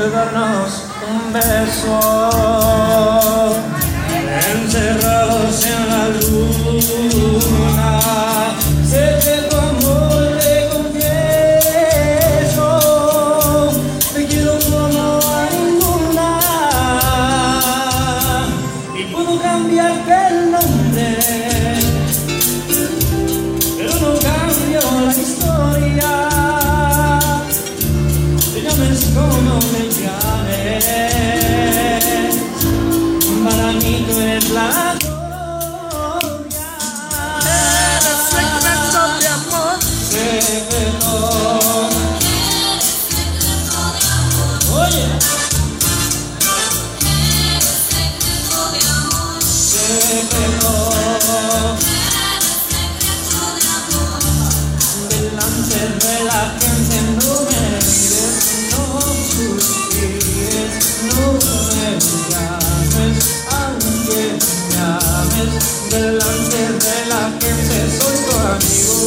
darnos un beso, encerrados en la luna. Sé que tu amor te confieso, te quiero como a ninguna, y puedo cambiarte el nombre, pero no cambio la historia. Te llames como me llames, para mí tú eres la gloria. Eres secreto de amor. Secreto. Oye. Secreto. Delante de la gente no me mires, no suspires, no me llames, aunque me llames. Delante de la gente soy tu amigo.